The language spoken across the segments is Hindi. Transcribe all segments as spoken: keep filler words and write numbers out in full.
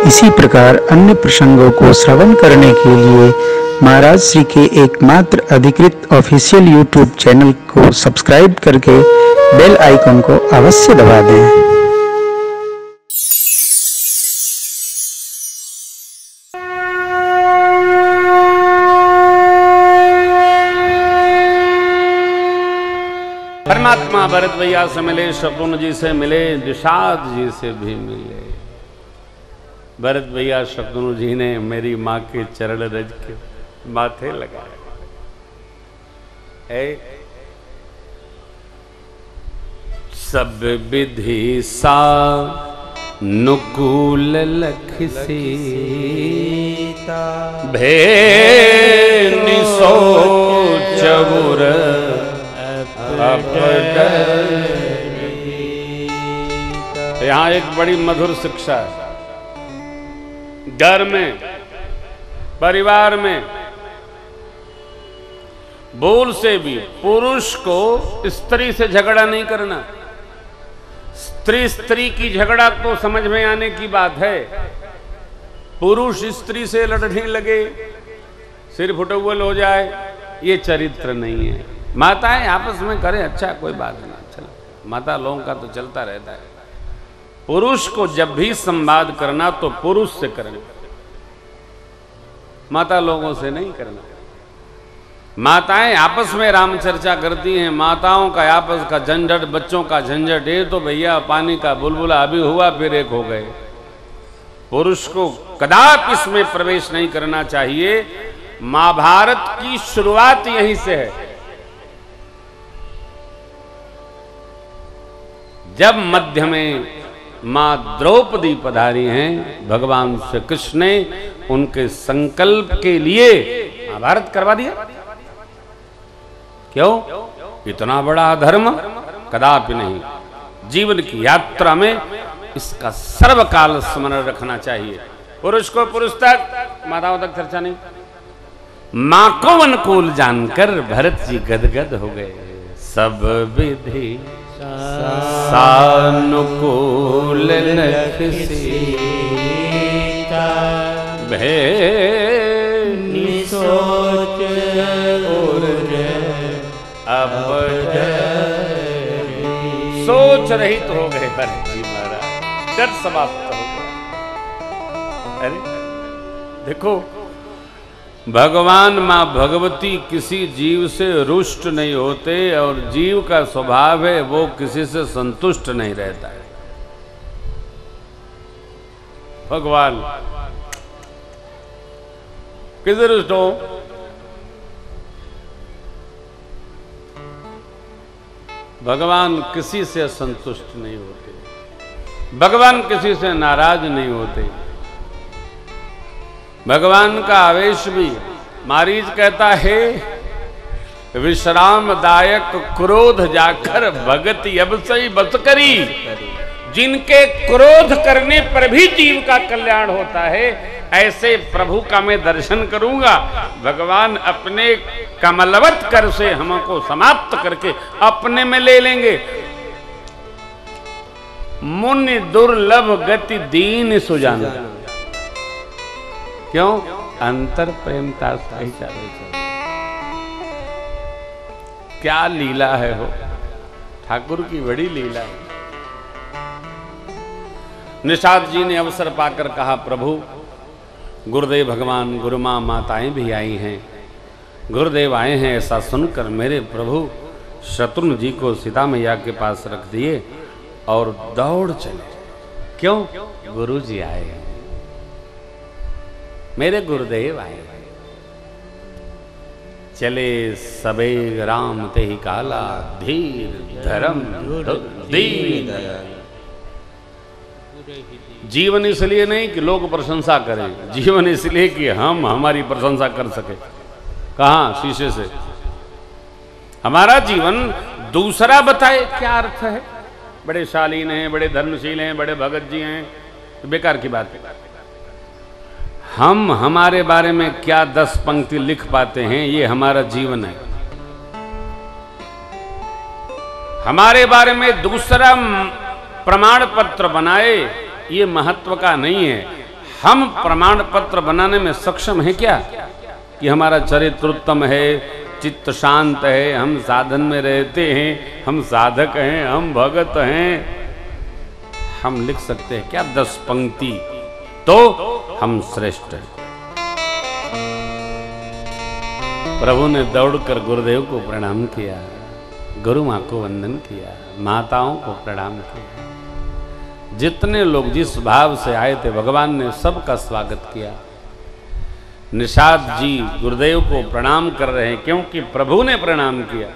इसी प्रकार अन्य प्रसंगों को श्रवण करने के लिए महाराज श्री के एकमात्र अधिकृत ऑफिशियल यूट्यूब चैनल को सब्सक्राइब करके बेल आइकन को अवश्य दबा दें। परमात्मा भरत भैया से मिले, शत्रुघ्न जी से मिले, निषाद जी से भी मिले। भरत भैया शत्रुघ्न जी ने मेरी माँ के चरण रज के माथे लगाए। सब विधि सा नुकूल लख सीता, भेनि सोच चबुर यहाँ एक बड़ी मधुर शिक्षा है। घर में, परिवार में भूल से भी पुरुष को स्त्री से झगड़ा नहीं करना। स्त्री स्त्री की झगड़ा तो समझ में आने की बात है। पुरुष स्त्री से लड़ने लगे, सिर फुटौल हो जाए, ये चरित्र नहीं है। माताएं आपस में करें, अच्छा कोई बात नहीं, चलो माता लोगों का तो चलता रहता है। पुरुष को जब भी संवाद करना तो पुरुष से करना, माता लोगों से नहीं करना। माताएं आपस में राम चर्चा करती हैं, माताओं का आपस का झंझट, बच्चों का झंझट, ये तो भैया पानी का बुलबुला अभी हुआ फिर एक हो गए। पुरुष को कदापि इसमें प्रवेश नहीं करना चाहिए। महाभारत की शुरुआत यहीं से है। जब मध्य में मां द्रौपदी पधारी हैं, भगवान श्री कृष्ण ने उनके संकल्प के लिए महाभारत करवा दिया। क्यों? इतना बड़ा धर्म कदापि नहीं। जीवन की यात्रा में इसका सर्वकाल स्मरण रखना चाहिए। पुरुष को पुरुष तक, माताओं तक चर्चा नहीं। मां को अनुकूल जानकर भरत जी गदगद हो गए। सब विधि सानुकूल लख सीता, भेनि सोच अब सोच रहित हो गए भरत जी महाराज, डर समाप्त हो गया। अरे देखो, भगवान मां भगवती किसी जीव से रुष्ट नहीं होते और जीव का स्वभाव है वो किसी से संतुष्ट नहीं रहता है। भगवान किसे रुष्ट हो? भगवान किसी से संतुष्ट नहीं होते, भगवान किसी से नाराज नहीं होते। भगवान का आवेश भी, मारीच कहता है विश्रामदायक क्रोध जाकर भगति अब सही बस करी। जिनके क्रोध करने पर भी जीव का कल्याण होता है, ऐसे प्रभु का मैं दर्शन करूंगा। भगवान अपने कमलवत कर से हमको समाप्त करके अपने में ले लेंगे। मुनि दुर्लभ गति दीन सुजाना। क्यों? अंतर प्रेमता सही चले। क्या लीला है हो, ठाकुर की बड़ी लीला है। निषाद जी ने अवसर पाकर कहा, प्रभु गुरुदेव भगवान गुरु माँ माताएं भी आई हैं, गुरुदेव आए हैं। ऐसा सुनकर मेरे प्रभु शत्रुघ्न जी को सीता मैया के पास रख दिए और दौड़ चले। क्यों? गुरु जी आए हैं, मेरे गुरुदेव आए। चले सबे राम ते ही काला, धीर धर्म दीन। जीवन इसलिए नहीं कि लोग प्रशंसा करें, जीवन इसलिए कि हम हमारी प्रशंसा कर सके। कहाँ? शीशे से। हमारा जीवन दूसरा बताए क्या अर्थ है। बड़े शालीन हैं, बड़े धर्मशील हैं, बड़े भगत जी हैं, तो बेकार की बात है। हम हमारे बारे में क्या दस पंक्ति लिख पाते हैं, ये हमारा जीवन है। हमारे बारे में दूसरा प्रमाण पत्र बनाए, ये महत्व का नहीं है। हम प्रमाण पत्र बनाने में सक्षम हैं क्या कि हमारा चरित्र उत्तम है, चित्त शांत है, हम साधन में रहते हैं, हम साधक हैं, हम भगत हैं? हम लिख सकते हैं क्या दस पंक्ति? तो हम श्रेष्ठ हैं। प्रभु ने दौड़कर गुरुदेव को प्रणाम किया, गुरु माँ को वंदन किया, माताओं को प्रणाम किया। जितने लोग जिस भाव से आए थे भगवान ने सबका स्वागत किया। निषाद जी गुरुदेव को प्रणाम कर रहे हैं क्योंकि प्रभु ने प्रणाम किया।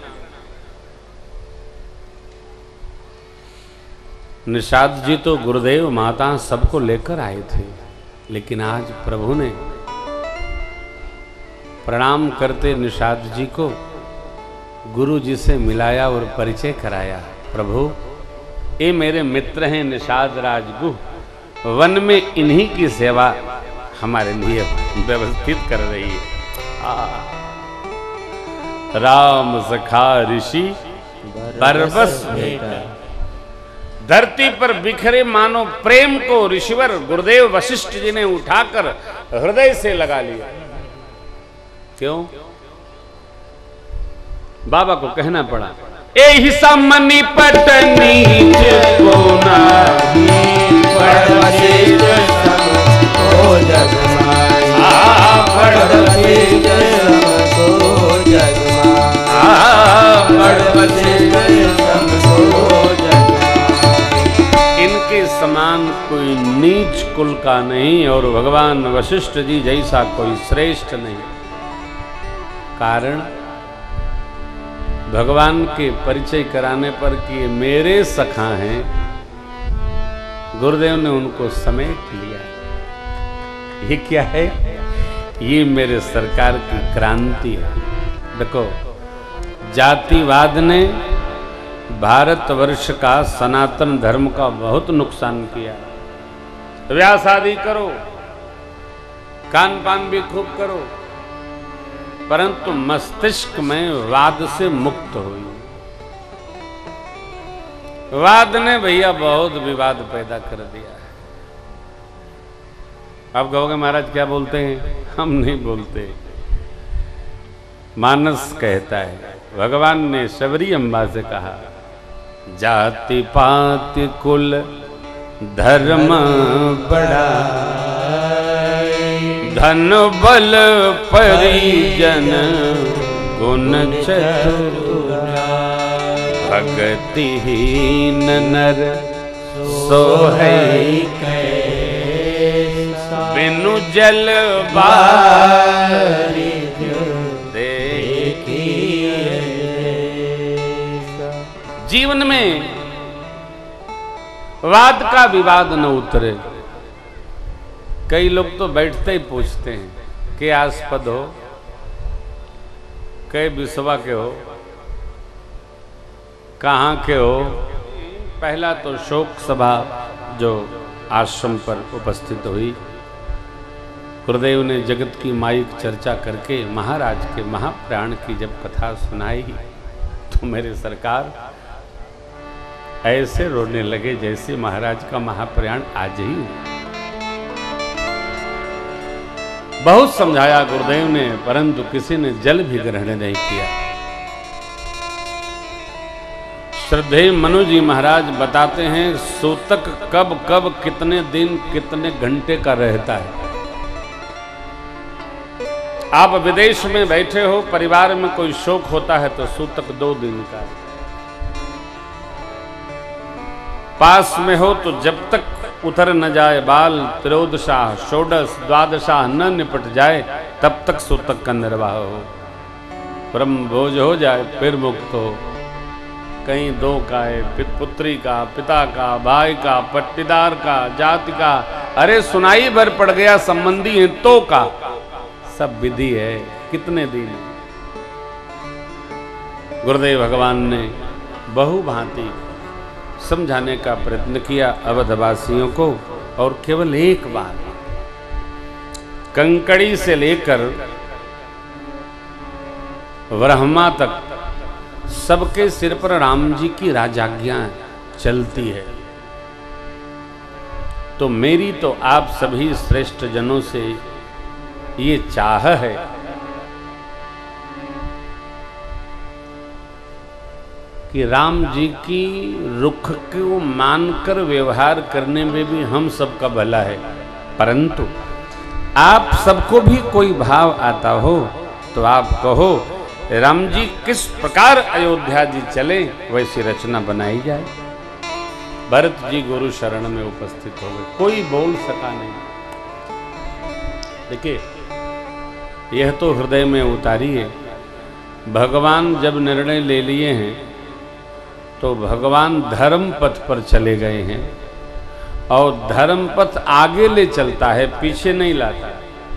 निषाद जी तो गुरुदेव माता सबको लेकर आए थे, लेकिन आज प्रभु ने प्रणाम करते निषाद जी को गुरु जी से मिलाया और परिचय कराया। प्रभु, ये मेरे मित्र हैं निषाद राजगुह, वन में इन्हीं की सेवा हमारे लिए व्यवस्थित कर रही है। राम सखा ऋषि बरबस भेटा, धरती पर बिखरे मानो प्रेम को ऋषिवर गुरुदेव वशिष्ठ जी ने उठाकर हृदय से लगा लिया। क्यों? बाबा को कहना पड़ा, एहि समनि पटनी जिसको नाही पड़वशिष्ठ सो जग माई, आ पड़वशिष्ठ सो जग माई, आ पड़वशिष्ठ सो जग माई। इनके समान कोई नीच कुल का नहीं और भगवान वशिष्ठ जी जैसा कोई श्रेष्ठ नहीं। कारण भगवान के परिचय कराने पर कि मेरे सखा हैं, गुरुदेव ने उनको समेट लिया। ये क्या है? ये मेरे सरकार की क्रांति है। देखो, जातिवाद ने भारतवर्ष का सनातन धर्म का बहुत नुकसान किया। ब्याह शादी करो, खान पान भी खूब करो, परंतु मस्तिष्क में वाद से मुक्त हुई। वाद ने भैया बहुत विवाद पैदा कर दिया है। अब कहोगे महाराज क्या बोलते हैं? हम नहीं बोलते, मानस कहता है। भगवान ने शबरी अम्बा से कहा, जाति पाति कुल धर्म बड़ा, धन बल परिजन गुण चतुरा, भगतिहीन नर सोहै कैसा, बिनु जल बारी देखी। जीवन में वाद का विवाद न उतरे। कई लोग तो बैठते ही पूछते हैं कि आस्पद हो, कई विश्वा के हो, कहाँ के हो। पहला तो शोक सभा जो आश्रम पर उपस्थित हुई, गुरुदेव ने जगत की माइक चर्चा करके महाराज के महाप्राण की जब कथा सुनाई तो मेरे सरकार ऐसे रोने लगे जैसे महाराज का महाप्राण आज ही हुआ। बहुत समझाया गुरुदेव ने, परंतु किसी ने जल भी ग्रहण नहीं किया। श्रद्धेय मनु जी महाराज बताते हैं, सूतक कब कब कितने दिन कितने घंटे का रहता है। आप विदेश में बैठे हो, परिवार में कोई शोक होता है तो सूतक दो दिन का। पास में हो तो जब तक उतर न जाए बाल, त्रयोदशाह षोडश द्वादशाह न निपट जाए तब तक सूतक का निर्वाह हो। ब्रह्म भोज हो जाए फिर मुक्त हो। कहीं दो का है, पुत्री का, पिता का, भाई का, पट्टीदार का, जाति का, अरे सुनाई भर पड़ गया संबंधी है तो का, सब विधि है। कितने दिन गुरुदेव भगवान ने बहु भांति समझाने का प्रयत्न किया अवधवासियों को, और केवल एक बार कंकड़ी से लेकर ब्रह्मा तक सबके सिर पर राम जी की राजाज्ञा चलती है। तो मेरी तो आप सभी श्रेष्ठ जनों से ये चाह है कि राम जी की रुख को मानकर व्यवहार करने में भी हम सबका भला है, परंतु आप सबको भी कोई भाव आता हो तो आप कहो राम जी किस प्रकार अयोध्या जी चले वैसी रचना बनाई जाए। भरत जी गुरु शरण में उपस्थित हो गए, कोई बोल सका नहीं। देखिए, यह तो हृदय में उतारिए। भगवान जब निर्णय ले लिए हैं तो भगवान धर्म पथ पर चले गए हैं और धर्म पथ आगे ले चलता है, पीछे नहीं लाता।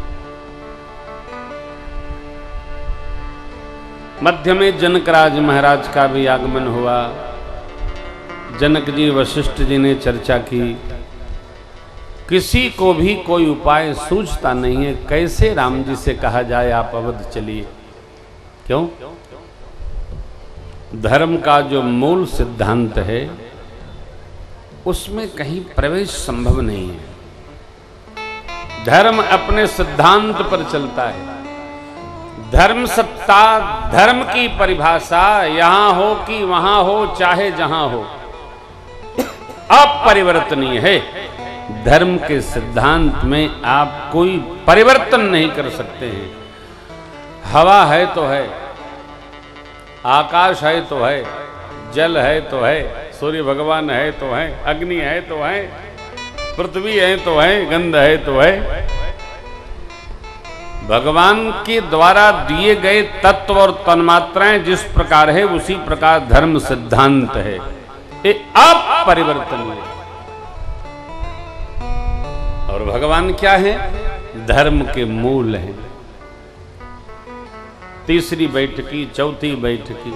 मध्य में जनकराज महाराज का भी आगमन हुआ। जनक जी वशिष्ठ जी ने चर्चा की। किसी को भी कोई उपाय सूझता नहीं है, कैसे राम जी से कहा जाए आप अवध चलिए। क्यों? धर्म का जो मूल सिद्धांत है उसमें कहीं प्रवेश संभव नहीं है। धर्म अपने सिद्धांत पर चलता है। धर्म सत्ता, धर्म की परिभाषा यहां हो कि वहां हो, चाहे जहां हो, अपरिवर्तनीय है। धर्म के सिद्धांत में आप कोई परिवर्तन नहीं कर सकते हैं। हवा है तो है, आकाश है तो है, जल है तो है, सूर्य भगवान है तो है, अग्नि है तो है, पृथ्वी है तो है, गंध है तो है। भगवान के द्वारा दिए गए तत्व और तन्मात्राएं जिस प्रकार है उसी प्रकार धर्म सिद्धांत है, ये अपरिवर्तनीय। और भगवान क्या है? धर्म के मूल हैं। तीसरी बैठकी, चौथी बैठकी,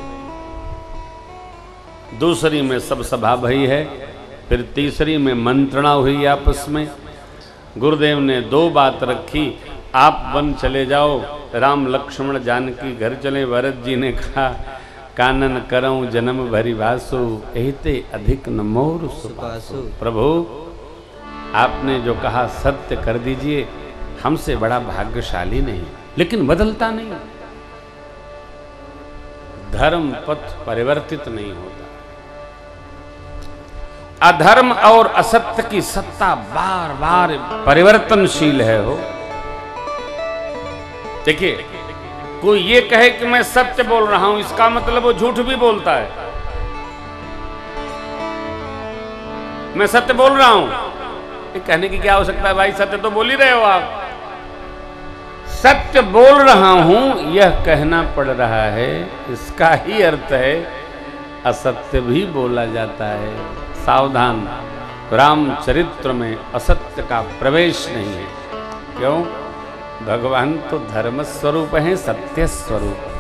दूसरी में सब सभा भई है, फिर तीसरी में मंत्रणा हुई आपस में। गुरुदेव ने दो बात रखी, आप वन चले जाओ, राम लक्ष्मण जानकी घर चले। भरत जी ने कहा कानन करऊं जन्म भरी वासु, एते अधिक न मोर सुपासु। प्रभु आपने जो कहा सत्य कर दीजिए, हमसे बड़ा भाग्यशाली नहीं, लेकिन बदलता नहीं। धर्म पथ परिवर्तित नहीं होता। अधर्म और असत्य की सत्ता बार बार परिवर्तनशील है। हो देखिए, कोई ये कहे कि मैं सत्य बोल रहा हूं, इसका मतलब वो झूठ भी बोलता है। मैं सत्य बोल रहा हूं, ये कहने की क्या आवश्यकता है भाई, सत्य तो बोल ही रहे हो आप। सत्य बोल रहा हूं यह कहना पड़ रहा है, इसका ही अर्थ है असत्य भी बोला जाता है। सावधान, रामचरित्र में असत्य का प्रवेश नहीं है। क्यों? भगवान तो धर्म स्वरूप है, सत्य स्वरूप है,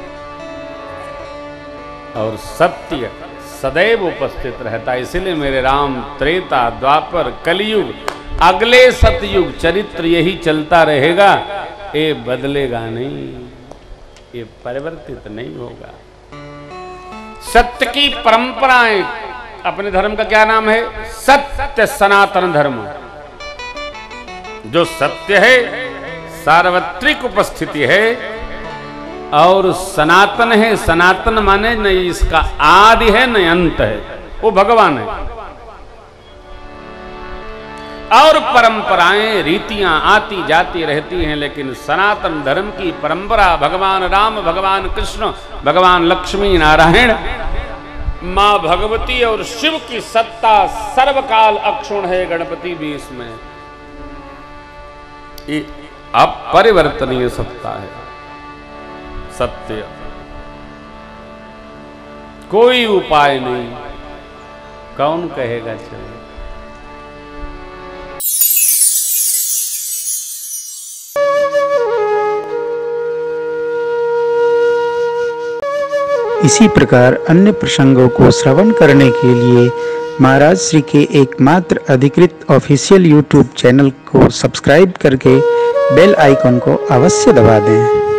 और सत्य सदैव उपस्थित रहता है। इसलिए मेरे राम त्रेता द्वापर कलयुग, अगले सतयुग चरित्र यही चलता रहेगा। ये बदलेगा नहीं, ये परिवर्तित नहीं होगा। सत्य की परंपराएं, अपने धर्म का क्या नाम है? सत्य सनातन धर्म। जो सत्य है सार्वत्रिक उपस्थिति है, और सनातन है। सनातन माने न इसका आदि है न अंत है, वो भगवान है। और परंपराएं, रीतियां आती जाती रहती हैं, लेकिन सनातन धर्म की परंपरा भगवान राम, भगवान कृष्ण, भगवान लक्ष्मी नारायण, मां भगवती और शिव की सत्ता सर्वकाल अक्षुण है। गणपति भी इसमें ये अपरिवर्तनीय सत्ता है। सत्य, कोई उपाय नहीं। कौन कहेगा चले? इसी प्रकार अन्य प्रसंगों को श्रवण करने के लिए महाराज श्री के एकमात्र अधिकृत ऑफिशियल यूट्यूब चैनल को सब्सक्राइब करके बेल आइकन को अवश्य दबा दें।